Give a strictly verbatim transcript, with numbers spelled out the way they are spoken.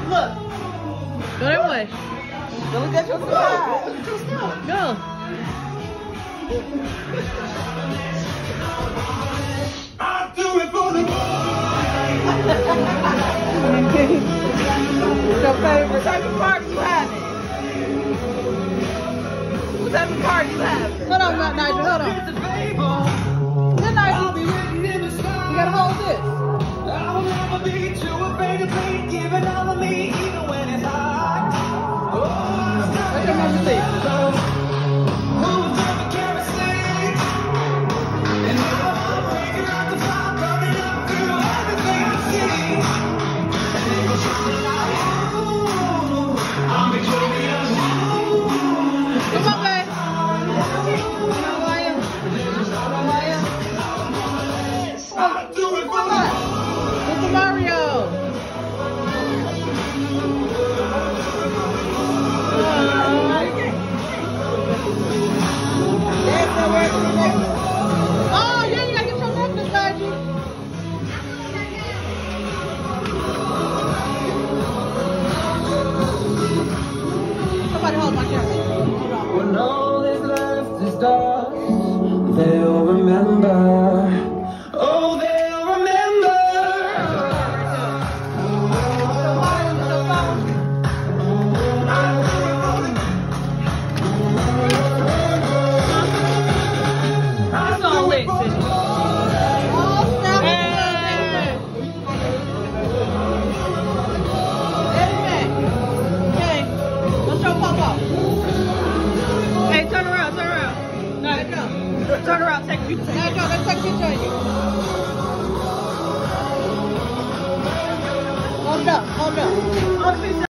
Look. Go that way. Go look at your side. Go. I'll do it for the What's your favorite type of party you having? What type of party you having? Hold on, Nigel. Hold on. Good Nigel. You gotta hold this. I'll never be too afraid to take giving all of me, even when it's hard. Oh, What's your number six? who's never kerosene? And now I'm breaking out the fire, burning up through everything I see. And they go shooting out, ooh, I'm victorious. Come on, babe. How are you? How are you? I'll do it for the Mister Mario. Oh, yeah, you gotta get your necklace, Nigel. Somebody hold my camera. Hold on. when all that's left is dust, they'll remember. Oh, they'll remember. It's all lit, Cindy. Oh, snap. Hey. Hey, let's show Papa. Hey, turn around, turn around. No, let's go. Turn around, take a picture. Let's go, let's take a picture of you. Hold up, hold up. Hold the picture.